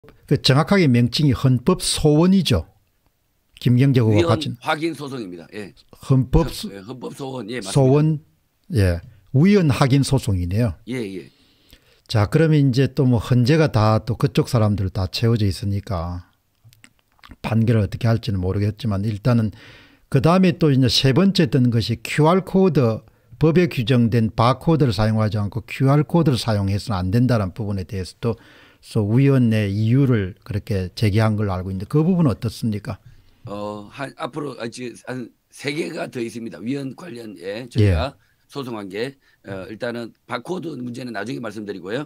그 정확하게 명칭이 헌법 소원이죠. 김경재 후보가 가진 확인 소송입니다. 예. 헌법 소원. 예, 맞습니다. 소원 예. 위헌 확인 소송이네요. 예, 예. 자, 그러면 이제 또 뭐 헌재가 다 또 그쪽 사람들 다 채워져 있으니까 판결을 어떻게 할지는 모르겠지만 일단은 그 다음에 또 이제 세 번째 뜬 것이 QR코드 법에 규정된 바코드를 사용하지 않고 QR코드를 사용해서는 안 된다는 부분에 대해서도 위원회 이유를 그렇게 제기한 걸로 알고 있는데 그 부분은 어떻습니까? 앞으로 한 3개가 더 있습니다. 위원 관련에 저희가 소송한 게 일단은 바코드 문제는 나중에 말씀드리고요.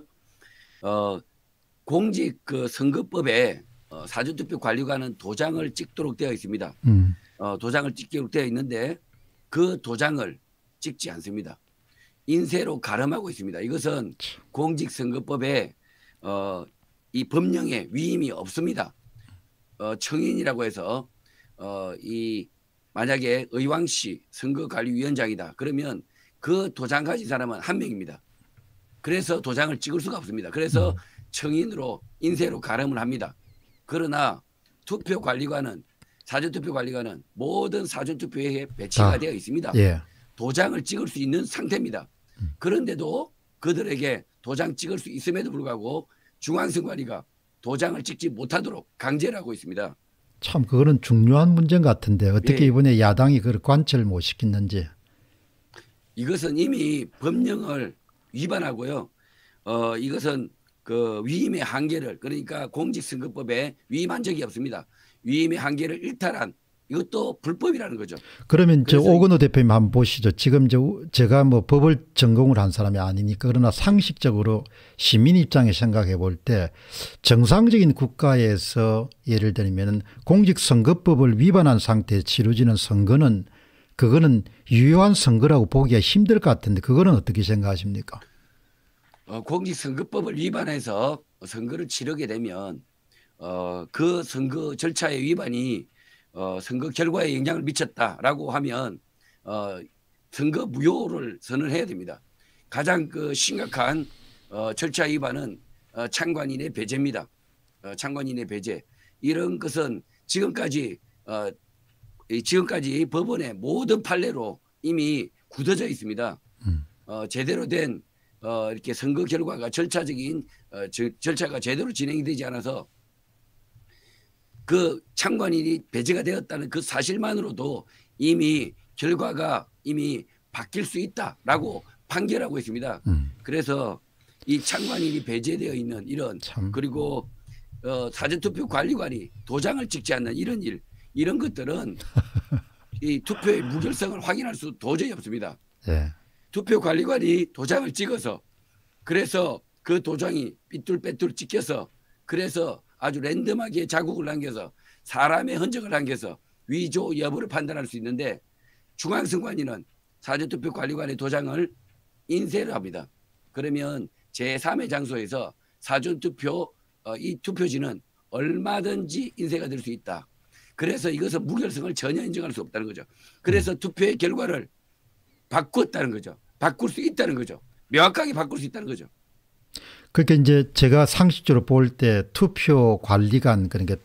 공직 그 선거법에 사전투표 관리관은 도장을 찍도록 되어 있습니다. 도장을 찍도록 되어 있는데 그 도장을 찍지 않습니다. 인쇄로 가름하고 있습니다. 이것은 공직선거법에 이 법령에 위임이 없습니다. 청인이라고 해서 이 만약에 의왕시 선거관리위원장이다. 그러면 그 도장 가진 사람은 한 명입니다. 그래서 도장을 찍을 수가 없습니다. 그래서 청인으로 인쇄로 가름을 합니다. 그러나 투표관리관은 사전투표관리관은 모든 사전투표에 배치가 되어 있습니다. 예. 도장을 찍을 수 있는 상태입니다. 그런데도 그들에게 도장 찍을 수 있음에도 불구하고 중앙선관위가 도장을 찍지 못하도록 강제를 하고 있습니다. 참 그거는 중요한 문제 같은데 어떻게 이번에 야당이 그걸 관철 못 시켰는지. 이것은 이미 법령을 위반하고요. 이것은 그 위임의 한계를 그러니까 공직선거법에 위임한 적이 없습니다. 위임의 한계를 일탈한 이것도 불법이라는 거죠. 그러면 저 오건호 대표님 한번 보시죠. 지금 제가 뭐 법을 전공을 한 사람이 아니니까 그러나 상식적으로 시민 입장에 생각해 볼 때 정상적인 국가에서 예를 들면 공직선거법을 위반한 상태에 치러지는 선거는 그거는 유효한 선거라고 보기가 힘들 것 같은데 그거는 어떻게 생각하십니까? 공직선거법을 위반해서 선거를 치르게 되면 그 선거 절차의 위반이 선거 결과에 영향을 미쳤다라고 하면 선거 무효를 선언해야 됩니다. 가장 그 심각한 절차 위반은 참관인의 배제입니다. 참관인의 배제. 이런 것은 지금까지 법원의 모든 판례로 이미 굳어져 있습니다. 제대로 된 이렇게 선거 결과가 절차적인 절차가 제대로 진행이 되지 않아서 그 참관인이 배제가 되었다는 그 사실만으로도 이미 결과가 이미 바뀔 수 있다라고 판결하고 있습니다. 그래서 이 참관인이 배제되어 있는 이런 그리고 사전투표 관리관이 도장을 찍지 않는 이런 일 이런 것들은 이 투표의 무결성을 확인할 수 도저히 없습니다. 네. 투표관리관이 도장을 찍어서 그래서 그 도장이 삐뚤빼뚤 찍혀서 그래서 아주 랜덤하게 자국을 남겨서 사람의 흔적을 남겨서 위조 여부를 판단할 수 있는데 중앙선관위는 사전투표관리관의 도장을 인쇄를 합니다. 그러면 제3의 장소에서 사전투표 이 투표지는 얼마든지 인쇄가 될 수 있다. 그래서 이것은 무결성을 전혀 인정할 수 없다는 거죠. 그래서 투표의 결과를 바꿨다는 거죠. 바꿀 수 있다는 거죠. 명확하게 바꿀 수 있다는 거죠. 그러니까 이제 제가 상식적으로 볼 때 투표관리관 그러니까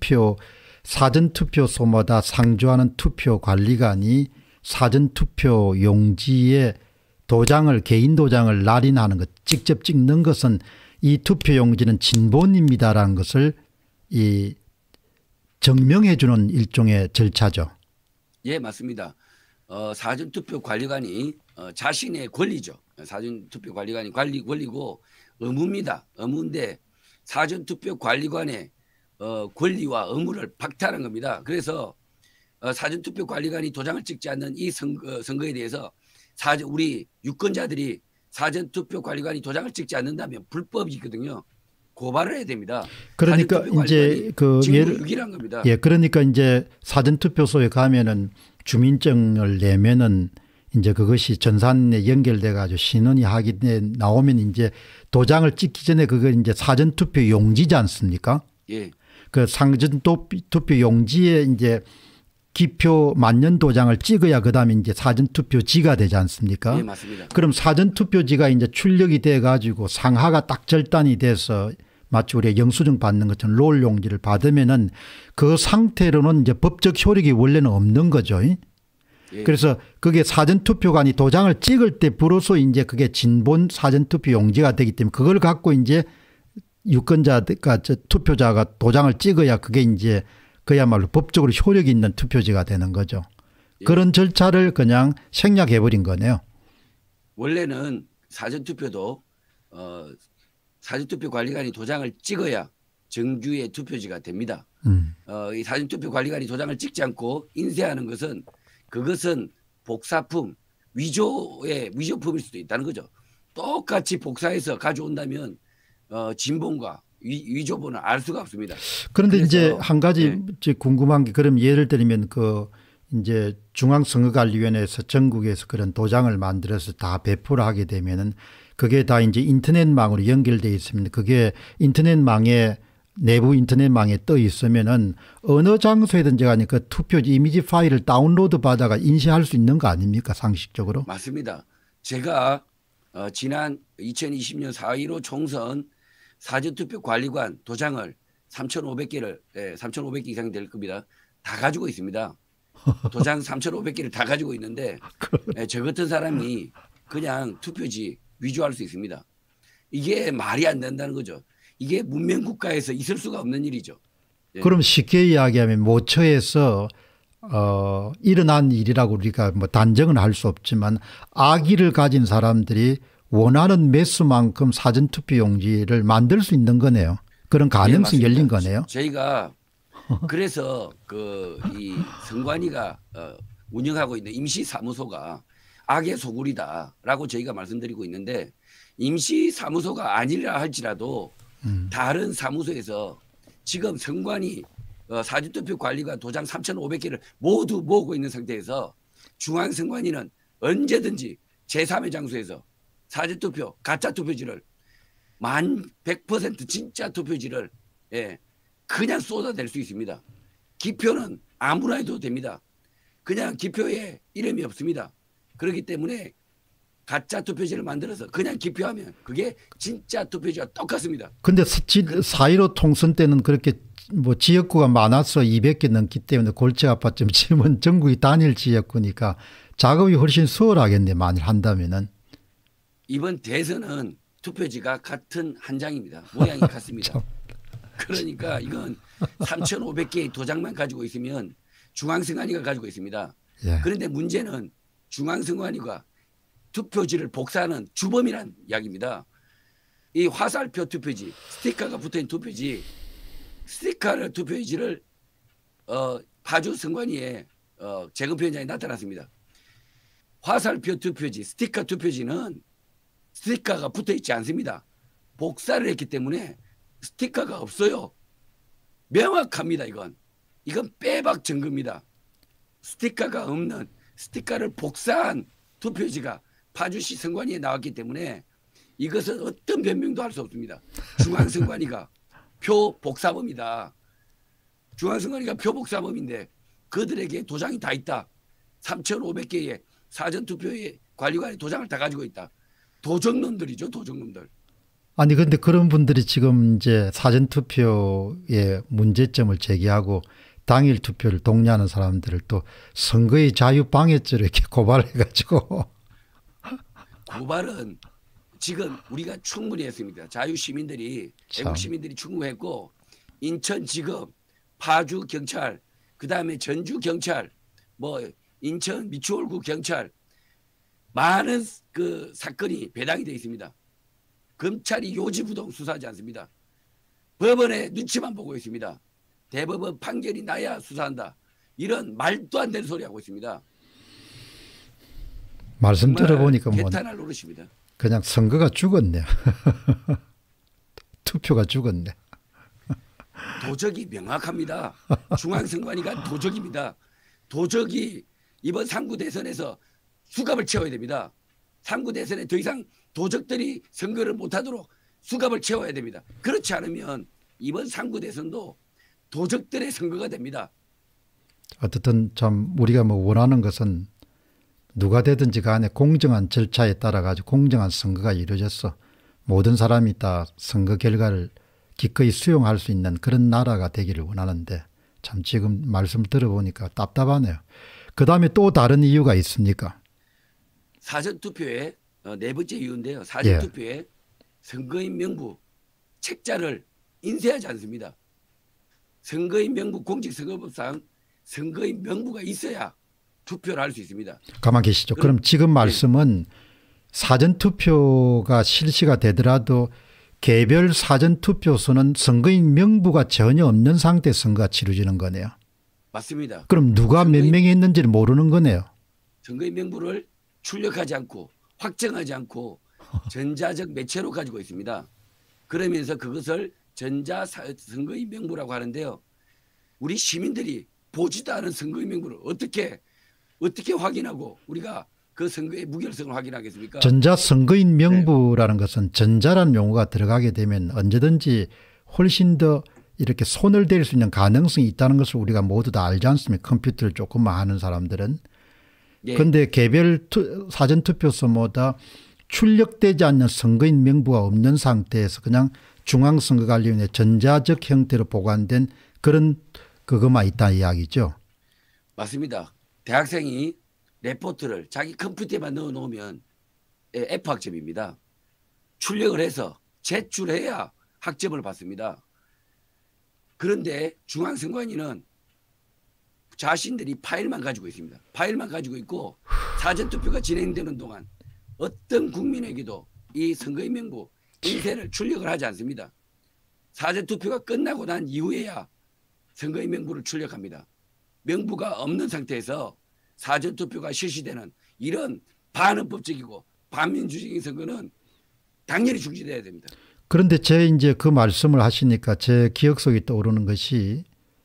사전투표소마다 상주하는 투표관리관이 사전투표 용지에 개인 도장을 날인하는 것 직접 찍는 것은 이 투표용지는 진본입니다라는 것을 증명해 주는 일종의 절차죠. 예, 맞습니다. 사전투표관리관이 자신의 권리죠. 사전투표관리관이 권리고 의무입니다. 의무인데 사전투표관리관의 권리와 의무를 박탈한 겁니다. 그래서 사전투표관리관이 도장을 찍지 않는 이 선거에 대해서 우리 유권자들이 사전투표관리관이 도장을 찍지 않는다면 불법이거든요. 고발을 해야 됩니다. 그러니까 이제 유기란 겁니다. 예, 그러니까 이제 사전투표소에 가면은 주민증을 내면은 이제 그것이 전산에 연결돼 가지고 신원이 확인돼 나오면 이제 도장을 찍기 전에 그거 이제 사전투표 용지지 않습니까? 예. 그 사전투표 용지에 이제 기표 만년 도장을 찍어야 그다음에 이제 사전투표지가 되지 않습니까? 예, 맞습니다. 그럼 사전투표지가 이제 출력이 돼 가지고 상하가 딱 절단이 돼서 마치 우리가 영수증 받는 것처럼 롤 용지를 받으면은 그 상태로는 이제 법적 효력이 원래는 없는 거죠. 예. 그래서 그게 사전투표관이 도장을 찍을 때 비로소 이제 그게 진본 사전투표 용지가 되기 때문에 그걸 갖고 이제 유권자가 투표자가 도장을 찍어야 그게 이제 그야말로 법적으로 효력이 있는 투표지가 되는 거죠. 예. 그런 절차를 그냥 생략해 버린 거네요. 원래는 사전투표도 사전투표 관리관이 도장을 찍어야 정규의 투표지가 됩니다. 이 사전투표 관리관이 도장을 찍지 않고 인쇄하는 것은 그것은 복사품, 위조품일 수도 있다는 거죠. 똑같이 복사해서 가져온다면 진본과 위조본을 알 수가 없습니다. 그런데 이제 한 가지 네. 궁금한 게 그럼 예를 들면 그 이제 중앙선거관리위원회에서 전국에서 그런 도장을 만들어서 다 배포를 하게 되면은 그게 다 이제 인터넷망으로 연결되어 있습니다. 그게 인터넷망에 내부 인터넷망에 떠 있으면은 어느 장소에든지 가니 그 투표지 이미지 파일을 다운로드 받아가 인쇄할 수 있는 거 아닙니까 상식적으로? 맞습니다. 제가 지난 2020년 4.15 총선 사전투표 관리관 도장을 3,500개를 3,500개 이상이 될 겁니다. 다 가지고 있습니다. 도장 3,500개를 다 가지고 있는데 저 같은 사람이 그냥 투표지 위조할 수 있습니다. 이게 말이 안 된다는 거죠. 이게 문명국가에서 있을 수가 없는 일이죠. 예. 그럼 쉽게 이야기하면 모처에서 일어난 일이라고 우리가 뭐 단정은 할 수 없지만 악의를 가진 사람들이 원하는 매수만큼 사전투표 용지를 만들 수 있는 거네요. 그런 가능성이 열린 거네요. 저희가 그래서 이 선관위가 운영하고 있는 임시사무소가 악의 소굴이다라고 저희가 말씀드리고 있는데 임시사무소가 아니라 할지라도 다른 사무소에서 지금 선관위 사전투표 관리관 도장 3,500개를 모두 모으고 있는 상태에서 중앙선관위는 언제든지 제3의 장소에서 사전투표 가짜 투표지를 100% 진짜 투표지를 그냥 쏟아낼 수 있습니다. 기표는 아무나 해도 됩니다. 그냥 기표에 이름이 없습니다. 그렇기 때문에 가짜 투표지를 만들어서 그냥 기표하면 그게 진짜 투표지와 똑같습니다. 근데 4.15 총선 때는 그렇게 뭐 지역구가 많아서 200개 넘기 때문에 골치 아팠지만 지금은 전국이 단일 지역구니까 작업이 훨씬 수월하겠네 만일 한다면은. 이번 대선은 투표지가 같은 한 장입니다. 모양이 같습니다. 그러니까 이건 3,500개의 도장만 가지고 있으면 중앙선관위가 가지고 있습니다. 예. 그런데 문제는 중앙선관위가 투표지를 복사하는 주범이란 이야기입니다. 이 화살표 투표지, 스티커가 붙어있는 투표지, 스티커를 투표지를 파주 선관위에 재검표 현장에 나타났습니다. 화살표 투표지, 스티커 투표지는 스티커가 붙어있지 않습니다. 복사를 했기 때문에 스티커가 없어요. 명확합니다. 이건 빼박 증거입니다. 스티커가 없는 스티커를 복사한 투표지가 파주시 선관위에 나왔기 때문에 이것은 어떤 변명도 할 수 없습니다. 중앙선관위가 표복사범이다. 중앙선관위가 표복사범인데 그들에게 도장이 다 있다. 3,500개의 사전투표의 관리관의 도장을 다 가지고 있다. 도적놈들이죠. 도적놈들. 아니 근데 그런 분들이 지금 이제 사전투표의 문제점을 제기하고 당일 투표를 독려하는 사람들을 또 선거의 자유방해죄로 이렇게 고발해 가지고 고발은 지금 우리가 충분히 했습니다. 자유시민들이 애국시민들이 충분했고 인천지검, 파주경찰, 그다음에 전주경찰, 뭐 인천 미추홀구 경찰 많은 그 사건이 배당이 되어 있습니다. 검찰이 요지부동 수사하지 않습니다. 법원의 눈치만 보고 있습니다. 대법원 판결이 나야 수사한다. 이런 말도 안 되는 소리 하고 있습니다. 말씀 들어보니까 뭐 개탄할 노릇입니다. 그냥 선거가 죽었네. 투표가 죽었네. 도적이 명확합니다. 중앙선관위가 도적입니다. 도적이 이번 3구 대선에서 수갑을 채워야 됩니다. 3구 대선에 더 이상 도적들이 선거를 못하도록 수갑을 채워야 됩니다. 그렇지 않으면 이번 3구 대선도 도적들의 선거가 됩니다. 어쨌든 참 우리가 뭐 원하는 것은 누가 되든지 간에 공정한 절차에 따라 가지고 공정한 선거가 이루어졌어. 모든 사람이 다 선거 결과를 기꺼이 수용할 수 있는 그런 나라가 되기를 원하는데 참 지금 말씀 들어보니까 답답하네요. 그다음에 또 다른 이유가 있습니까? 사전투표의 네 번째 이유인데요. 사전투표에 예. 선거인 명부 책자를 인쇄하지 않습니다. 선거인 명부 공직선거법상 선거인 명부가 있어야 투표를 할 수 있습니다. 가만 계시죠. 그럼 지금 말씀은 사전투표가 실시가 되더라도 개별 사전투표소는 선거인 명부가 전혀 없는 상태에서 선거가 치러지는 거네요. 맞습니다. 그럼 누가 몇 명이 있는지를 모르는 거네요. 선거인 명부를 출력하지 않고 확정하지 않고 전자적 매체로 가지고 있습니다. 그러면서 그것을 전자선거인 명부라고 하는데요. 우리 시민들이 보지도 않은 선거인 명부를 어떻게 확인하고 우리가 그 선거의 무결성을 확인하겠습니까? 전자선거인 명부라는 것은 전자라는 용어가 들어가게 되면 언제든지 훨씬 더 이렇게 손을 댈 수 있는 가능성이 있다는 것을 우리가 모두 다 알지 않습니까? 컴퓨터를 조금만 하는 사람들은. 그런데 예. 개별 사전투표소마다 출력되지 않는 선거인 명부가 없는 상태에서 그냥 중앙선거관리위원회 전자적 형태로 보관된 그런 그것만 있다 이야기죠. 맞습니다. 대학생이 레포트를 자기 컴퓨터에만 넣어놓으면 F학점입니다. 출력을 해서 제출해야 학점을 받습니다. 그런데 중앙선관위는 자신들이 파일만 가지고 있습니다. 파일만 가지고 있고 사전투표가 진행되는 동안 어떤 국민에게도 이 선거인 명부 인쇄를 출력을 하지 않습니다. 사전투표가 끝나고 난 이후에야 선거인 명부를 출력합니다. 명부가 없는 상태에서 사전투표가 실시되는 이런 반헌법적이고 반민주적인 선거는 당연히 중지돼야 됩니다. 그런데 제 이제 그 말씀을 하시니까 제 기억 속에 떠오르는 것이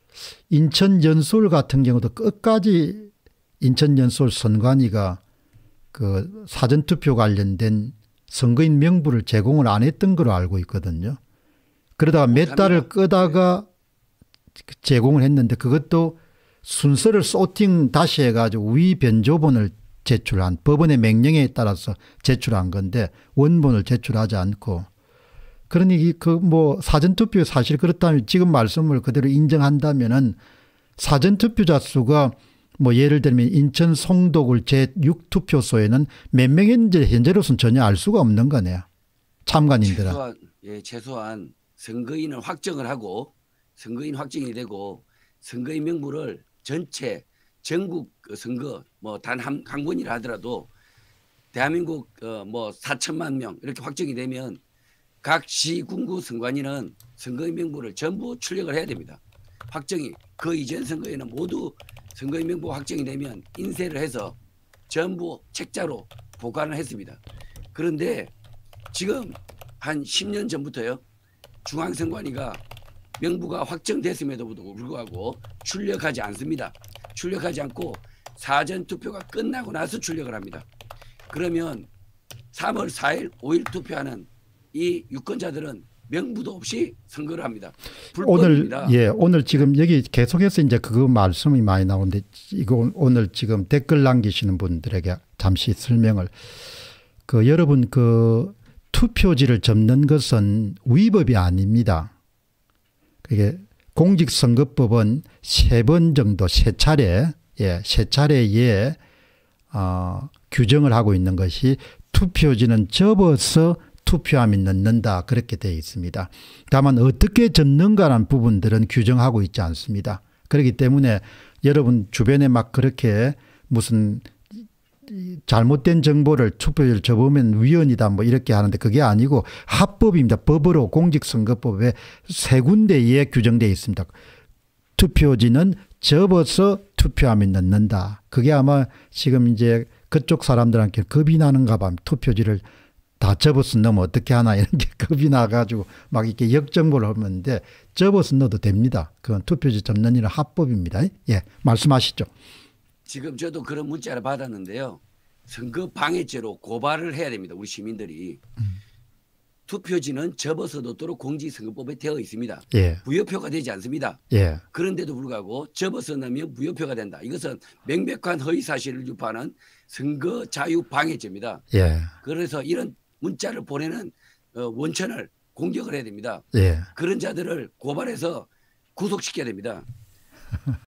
인천 연수울 같은 경우도 끝까지 인천 연수울 선관위가 그 사전투표 관련된 선거인 명부를 제공을 안 했던 걸로 알고 있거든요. 그러다가 몇 달을 끄다가 제공을 했는데 그것도 순서를 소팅 다시 해가지고 위 변조본을 제출한 법원의 명령에 따라서 제출한 건데 원본을 제출하지 않고 그러니 그 뭐 사전투표 사실 그렇다면 지금 말씀을 그대로 인정한다면은 사전투표자 수가 뭐 예를 들면 인천 송도굴 제6투표소에는 몇 명인지 현재로서는 전혀 알 수가 없는 거네요. 참관인들은. 최소한 선거인을 확정을 하고 선거인 확정이 되고 선거인 명부를 전체 전국 선거 뭐 단 한 번이라 하더라도 대한민국 뭐 4천만 명 이렇게 확정이 되면 각 시, 군구 선관위는 선거인 명부를 전부 출력을 해야 됩니다. 확정이 그 이전 선거에는 모두 선거인 명부 확정이 되면 인쇄를 해서 전부 책자로 보관을 했습니다. 그런데 지금 한 10년 전부터요. 중앙선관위가 명부가 확정됐음에도 불구하고 출력하지 않습니다. 출력하지 않고 사전투표가 끝나고 나서 출력을 합니다. 그러면 3월 4일 5일 투표하는 이 유권자들은 명부도 없이 선거를 합니다. 불법입니다. 오늘 지금 여기 계속해서 이제 그거 말씀이 많이 나오는데 이거 오늘 지금 댓글 남기시는 분들에게 잠시 설명을 여러분 투표지를 접는 것은 위법이 아닙니다. 그게 공직선거법은 3번 정도 세 차례에 규정을 하고 있는 것이 투표지는 접어서 투표함이 넣는다 그렇게 되어 있습니다. 다만 어떻게 접는가라는 부분들은 규정하고 있지 않습니다. 그렇기 때문에 여러분 주변에 막 그렇게 무슨 잘못된 정보를 투표지를 접으면 위헌이다 뭐 이렇게 하는데 그게 아니고 합법입니다. 법으로 공직선거법에 3군데에 규정되어 있습니다. 투표지는 접어서 투표함이 넣는다. 그게 아마 지금 이제 그쪽 사람들한테 겁이 나는가 봐. 투표지를 다 접어서 넣으면 어떻게 하나 이런 게 겁이 나가지고 막 이렇게 역정보를 하는데 접어서 넣어도 됩니다. 그건 투표지 접는 일은 합법입니다. 예, 말씀하시죠. 지금 저도 그런 문자를 받았는데요. 선거 방해죄로 고발을 해야 됩니다. 우리 시민들이. 투표지는 접어서 넣도록 공직선거법에 되어 있습니다. 예. 무효표가 되지 않습니다. 예. 그런데도 불구하고 접어서 넣으면 무효표가 된다. 이것은 명백한 허위사실을 유포하는 선거 자유 방해죄입니다. 예. 그래서 이런 문자를 보내는 원천을 공격을 해야 됩니다. 예. 그런 자들을 고발해서 구속시켜야 됩니다.